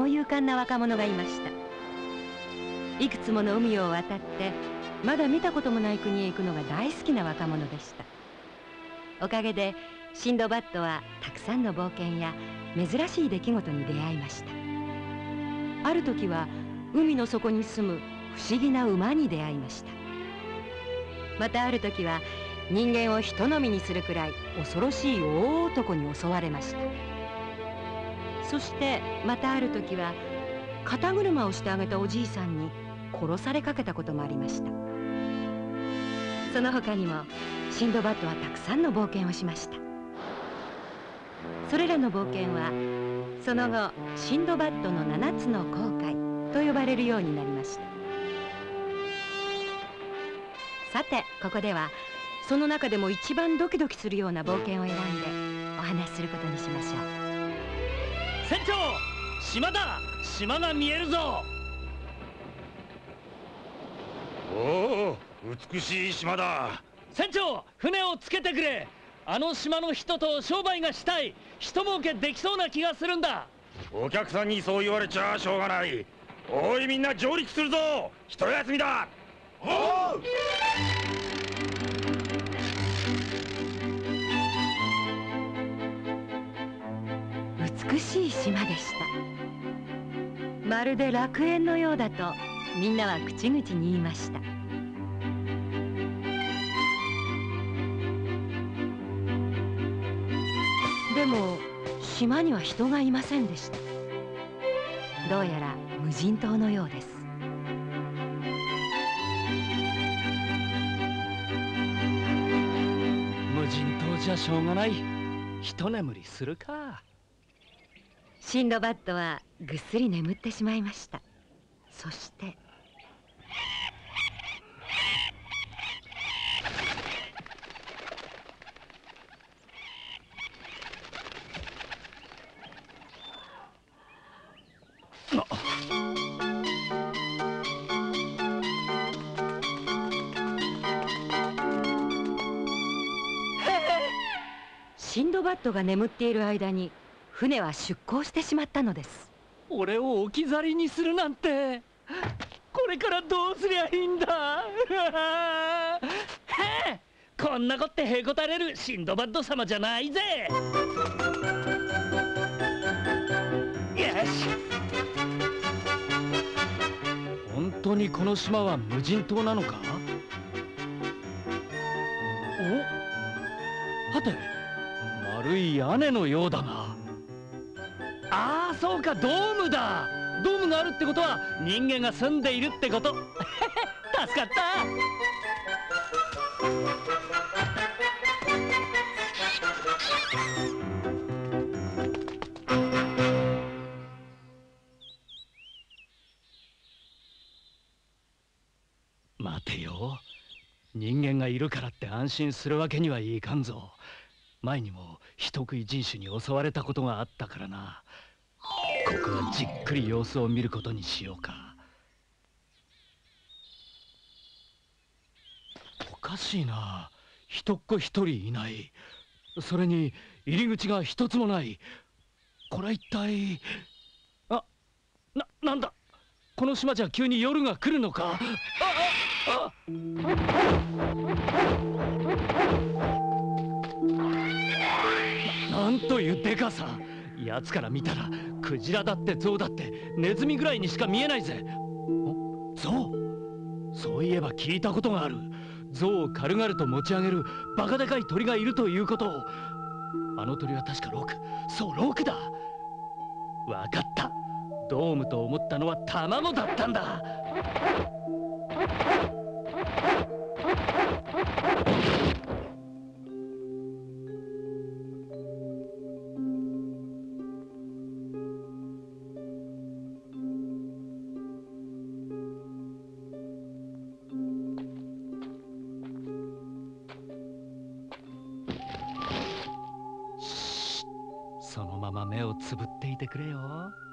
も勇敢な若者がいました。いくつもの海を渡ってまだ見たこともない国へ行くのが大好きな若者でした。おかげでシンドバッドはたくさんの冒険や珍しい出来事に出会いました。ある時は海の底に住む不思議な馬に出会いました。またある時は人間を人飲みにするくらい恐ろしい大男に襲われました。そしてまたある時は肩車をしてあげたおじいさんに殺されかけたこともありました。その他にもシンドバッドはたくさんの冒険をしました。それらの冒険はその後シンドバッドの7つの航海と呼ばれるようになりました。さてここではその中でも一番ドキドキするような冒険を選んでお話しすることにしましょう。 船長、島だ。島が見えるぞ。 おお、美しい島だ。 船長、船をつけてくれ。あの島の人と商売がしたい。人儲けできそうな気がするんだ。 お客さんにそう言われちゃしょうがない。おいみんな上陸するぞ。一休みだ。おう。 美しい島でした。まるで楽園のようだとみんなは口々に言いました。でも島には人がいませんでした。どうやら無人島のようです。 無人島じゃしょうがない。一眠りするか。 シンドバッドはぐっすり眠ってしまいました。そしてシンドバッドが眠っている間に船は出港してしまったのです。 俺を置き去りにするなんて。これからどうすりゃいいんだ。こんなこってへこたれるシンドバッド様じゃないぜ。よし。本当にこの島は無人島なのか。お、はて丸い屋根のようだな。ああ、そうか、ドームだ。ドームがあるってことは人間が住んでいるってこと。助かった。待てよ。人間がいるからって安心するわけにはいかんぞ。前にも人食い人種に襲われたことがあったからな。ここはじっくり様子を見ることにしようか。おかしいな。人っ子一人いない。それに入り口が一つもない。これは一体。なんだ。この島じゃ急に夜が来るのか。なんというでかさ。奴から見たらクジラだってゾウだってネズミぐらいにしか見えないぜ。ゾウ。そういえば聞いたことがある。ゾウを軽々と持ち上げるバカでかい鳥がいるということを。あの鳥は確かロク。そう、ロクだ。わかった。ドームと思ったのは卵だったんだ。そのまま目をつぶっていてくれよ。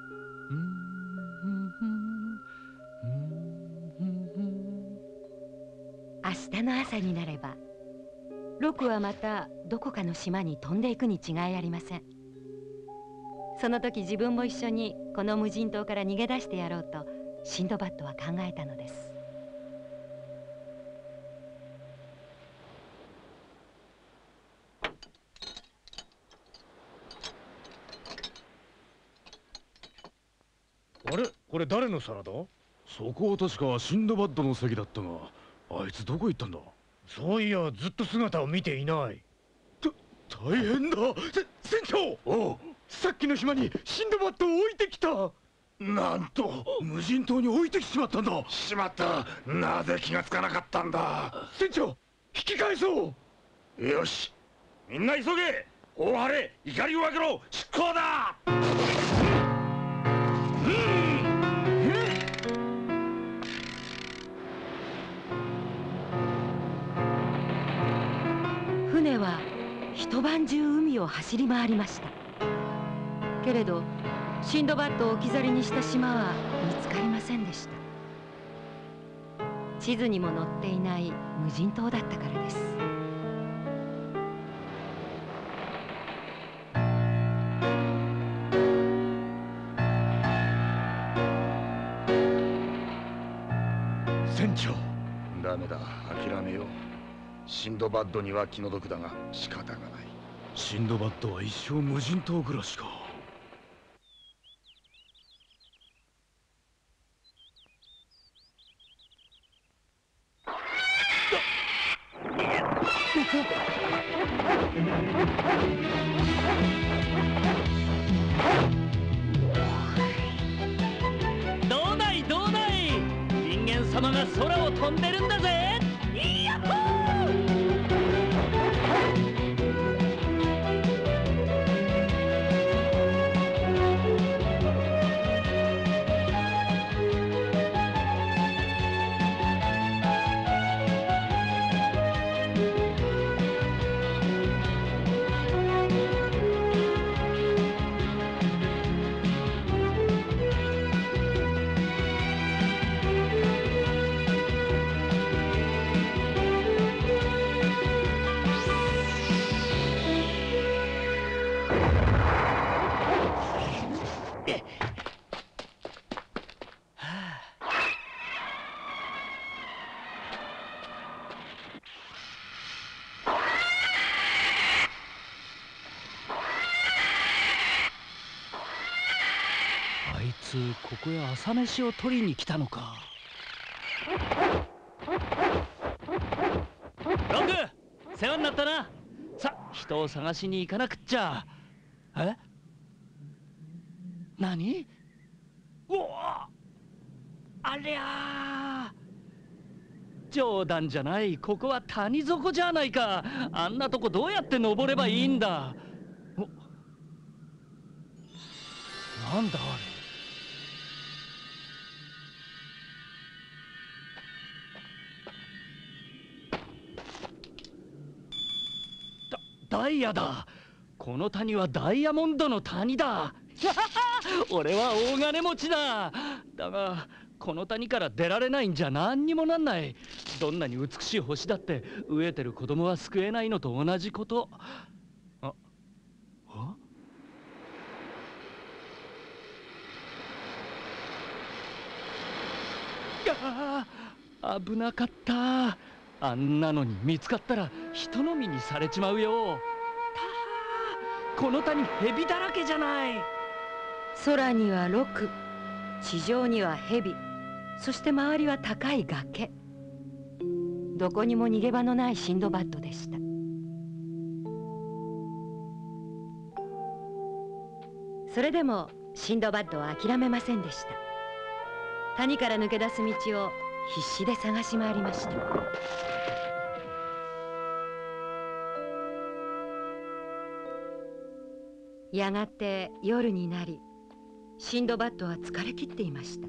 明日の朝になればロクはまたどこかの島に飛んでいくに違いありません。その時自分も一緒にこの無人島から逃げ出してやろうとシンドバッドは考えたのです。 あれ、これ誰の皿だ？ そこは確かシンドバッドの席だったが、あいつどこ行ったんだ？ そういや、ずっと姿を見ていない。 大変だ。船長。おう、さっきの島にシンドバッドを置いてきた。なんと無人島に置いてきてしまったんだ。 しまった。なぜ気がつかなかったんだ。 船長、引き返そう。 よし、みんな急げ。大晴れ、怒りを分けろ。出航だ。 船は一晩中海を走り回りました。けれどシンドバッドを置き去りにした島は見つかりませんでした。地図にも載っていない無人島だったからです。 船長。 ダメだ、諦めよう。シンドバッドには気の毒だが仕方がない。 シンドバッドは一生無人島暮らしか。 どうだいどうだい、人間様が空を飛んでるんだぜ。いやっほー。あいつここへ朝飯を取りに来たのか。ロング、世話になったな。さ、人を探しに行かなくっちゃ。え？何？おお、ありゃー、冗談じゃない。ここは谷底じゃないか。あんなとこどうやって登ればいいんだ。お、なんだあれ。ダイヤだ。この谷はダイヤモンドの谷だ。俺は大金持ちだ。だがこの谷から出られないんじゃ何にもなんない。どんなに美しい星だって飢えてる子供は救えないのと同じこと。あ、危なかった。あんなのに見つかったら人のみにされちまうよ。たはー、この谷ヘビだらけじゃない。 空にはロク、地上にはヘビ、そして周りは高い崖。どこにも逃げ場のないシンドバッドでした。それでもシンドバッドは諦めませんでした。谷から抜け出す道を必死で探し回りました。やがて夜になり、シンドバッドは疲れ切っていました。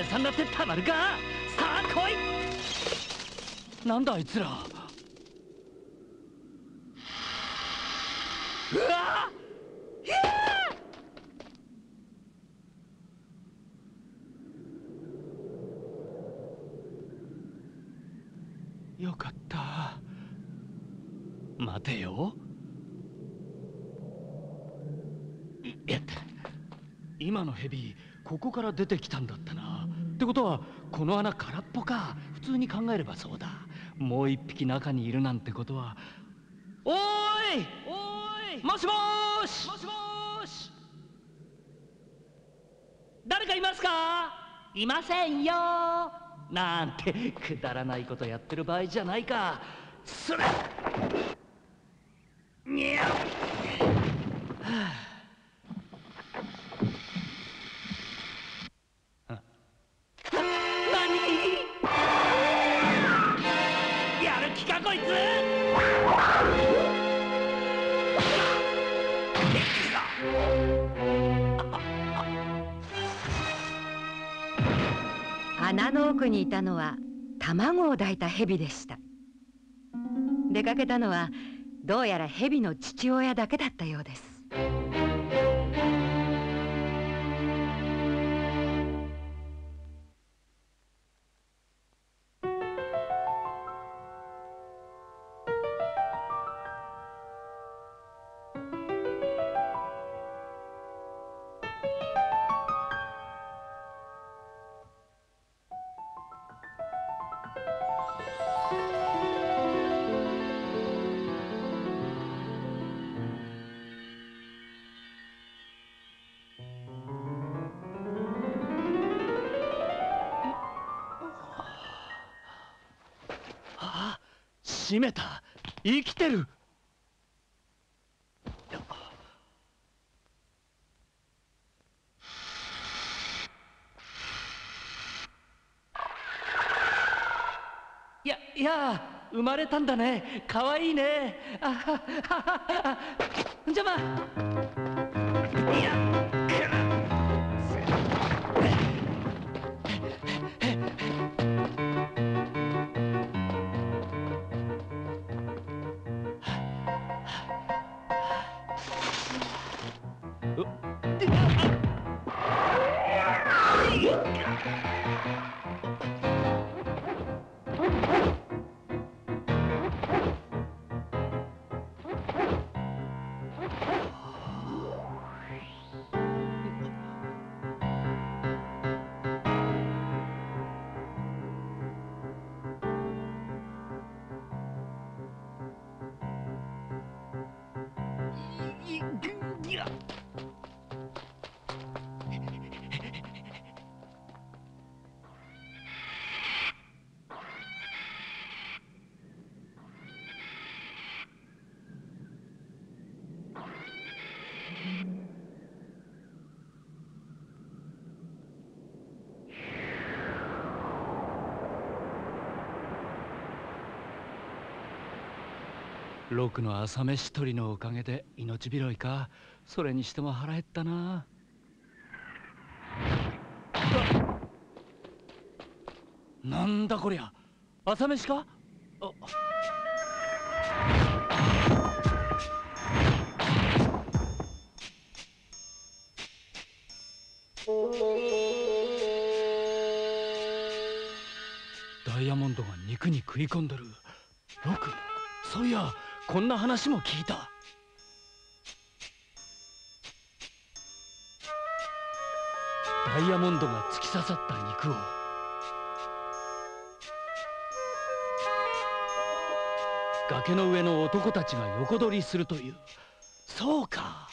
姉さんだってたまるか。さあ来い。なんだあいつら。うわっ、よかった。待てよ。やった。今のヘビここから出てきたんだったな。ってことはこの穴空っぽか。普通に考えればそうだ。もう一匹中にいるなんてことは。おーいおーい、もしもーし、もしもーし、誰かいますか。いませんよなんてくだらないことやってる場合じゃないか。それにゃっ、やる気かこいつ。 穴の奥にいたのは卵を抱いたヘビでした。出かけたのはどうやらヘビの父親だけだったようです。 閉めた。生きてる。いや生まれたんだね。かわいいね。あははは。邪魔。いやロクの朝飯取りのおかげで命拾いか。それにしても腹減ったな。なんだこりゃ。朝飯か。ダイヤモンドが肉に食い込んでる。ロク、そういやこんな話も聞いた。ダイヤモンドが突き刺さった肉を崖の上の男たちが横取りするという。そうか、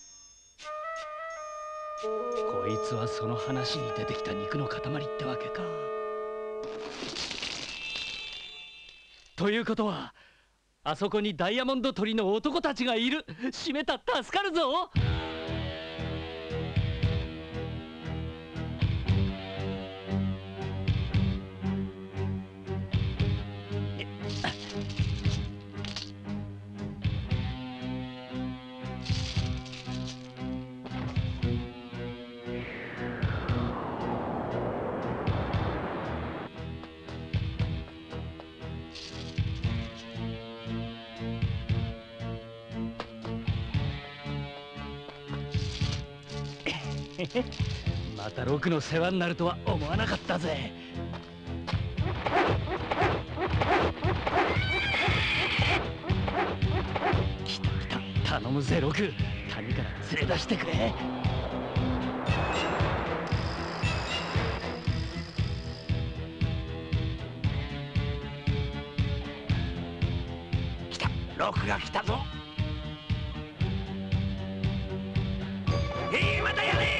こいつはその話に出てきた肉の塊ってわけか。ということはあそこにダイヤモンド取りの男たちがいる。閉めた、助かるぞ。 またロクの世話になるとは思わなかったぜ。来た来た、頼むぜロク、谷から連れ出してくれ。来た、ロクが来たぞ。またやれ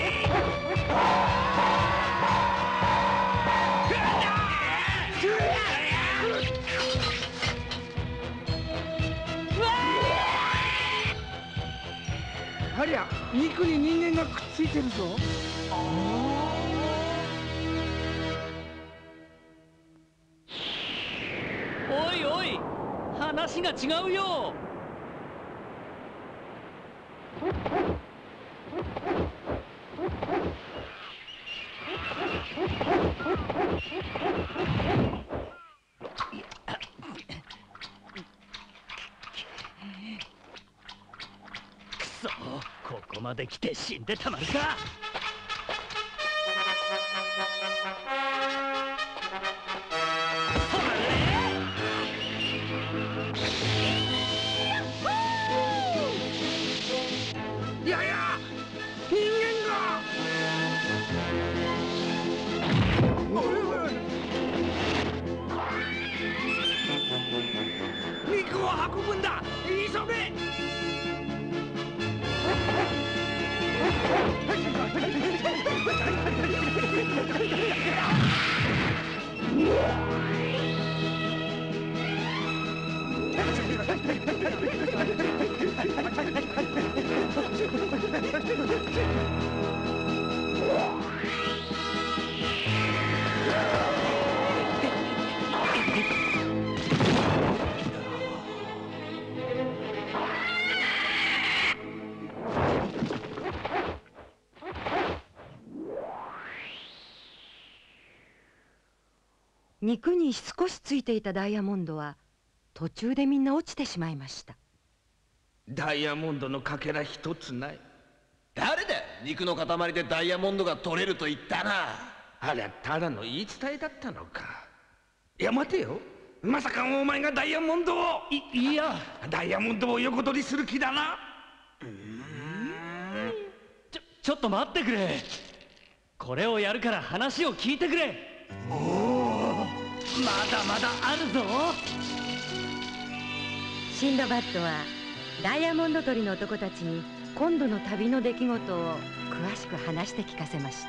ありゃ、肉に人間がくっついてるぞ。 おいおい、話が違うよ。くそ、ここまで来て死んでたまるか。 いやいや、人間が。肉を運ぶんだ、急げ。 肉に少しついていたダイヤモンドは途中でみんな落ちてしまいました。 ダイヤモンドのかけら一つない。 誰だ、肉の塊でダイヤモンドが取れると言ったな。 ありゃただの言い伝えだったのか。いや待てよ、まさかお前がダイヤモンドを。 いや、 ダイヤモンドを横取りする気だな。 ちょっと待ってくれ。これをやるから話を聞いてくれ。まだまだあるぞ。 シンドバッドはダイヤモンド取りの男たちに今度の旅の出来事を詳しく話して聞かせました。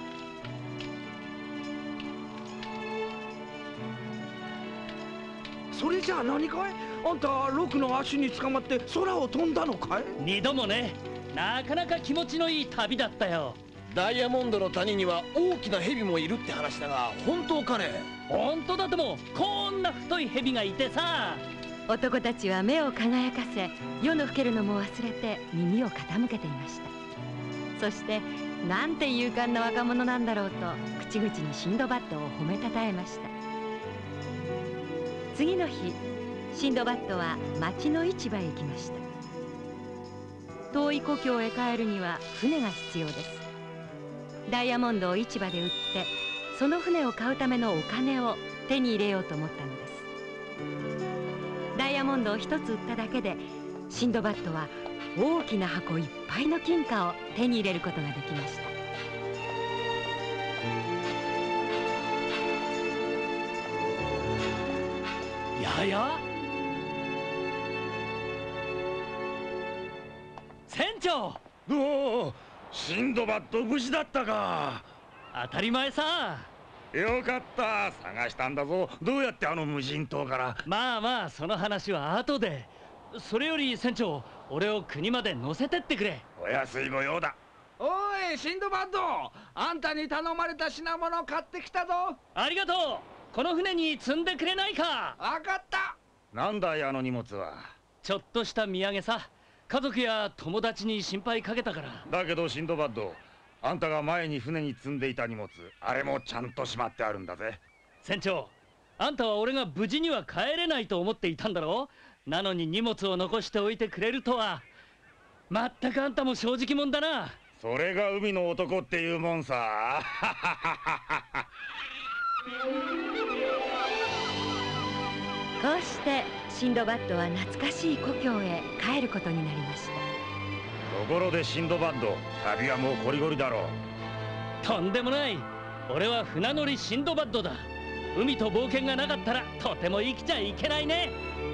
それじゃあ何かい、あんたロクの足に捕まって空を飛んだのかい。 二度もね。なかなか気持ちのいい旅だったよ。 ダイヤモンドの谷には大きな蛇もいるって話だが、本当かね。 本当だとも、こんな太い蛇がいてさ。 男たちは目を輝かせ、夜の更けるのも忘れて耳を傾けていました。そしてなんて勇敢な若者なんだろうと口々にシンドバッドを褒めたたえました。次の日、シンドバッドは町の市場へ行きました。遠い故郷へ帰るには船が必要です。ダイヤモンドを市場で売って、その船を買うためのお金を手に入れようと思ったのです。ダイヤモンドを一つ売っただけで、シンドバッドは大きな箱いっぱいの金貨を手に入れることができました。 やや、船長。 おお、シンドバッド無事だったか。 当たり前さ。 よかった、探したんだぞ。どうやってあの無人島から。 まあまあ、その話は後で。それより船長、俺を国まで乗せてってくれ。 お安い御用だ。 おいシンドバッド、あんたに頼まれた品物買ってきたぞ。 ありがとう。この船に積んでくれないか。 わかった。 なんだいあの荷物は。 ちょっとした土産さ。家族や友達に心配かけたから。 だけどシンドバッド、あんたが前に船に積んでいた荷物、あれもちゃんとしまってあるんだぜ。 船長、あんたは俺が無事には帰れないと思っていたんだろう。なのに荷物を残しておいてくれるとは。まったくあんたも正直者だな。 それが海の男っていうもんさ。 こうしてシンドバッドは懐かしい故郷へ帰ることになりました。 ところでシンドバッド、旅はもうこりごりだろう。 とんでもない。俺は船乗りシンドバッドだ。海と冒険がなかったらとても生きちゃいけないね。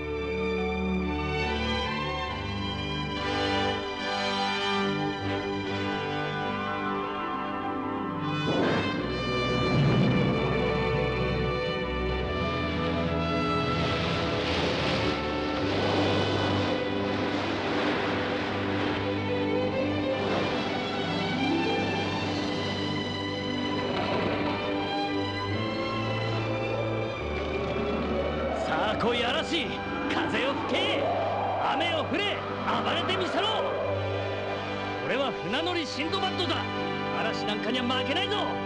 来い嵐、風を吹け、雨を降れ、暴れてみせろ。俺は船乗りシンドバッドだ。嵐なんかには負けないぞ。